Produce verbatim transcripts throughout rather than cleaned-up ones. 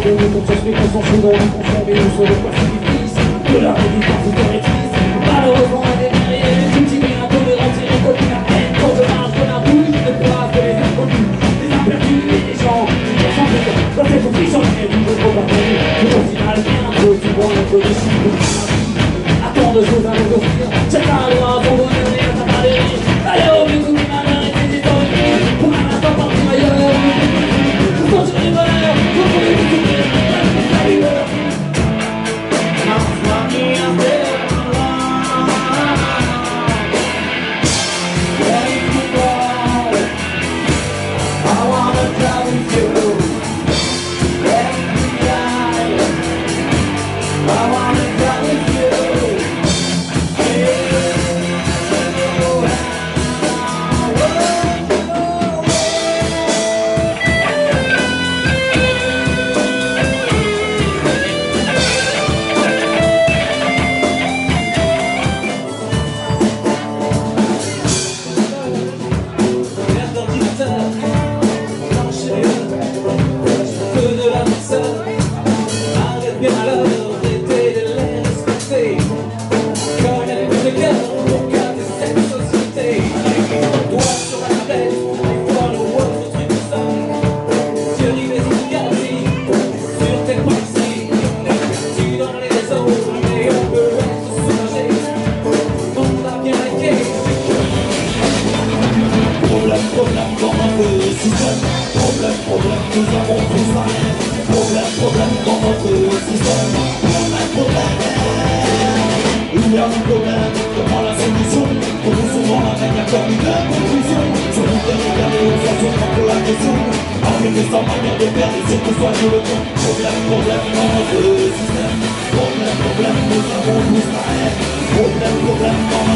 abandonné comme ça se fait consensus dans le conformé au sol de pacifice. De la réduction vous théorétise. Malheureusement la dernière est cultivée intolérance et récolte la haine. Quand je marche dans la rue, je ne croise que les inconnus, des imperdus et des gens qui ne sont plus dans cette confiance et du jeu trop partagé. Mais au final, bien trop souvent un peu de cible. Tant de choses à nous offrir, chacun doit ton bonheur et à ta maladie. Allez au mieux que tu malheurs et tes étoiles, pour un instant partir ailleurs. Pour sentir du bonheur, pour trouver du sourire, pour la lueur.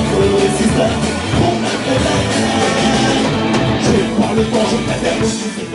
Je prends le temps, je préfère le suivre.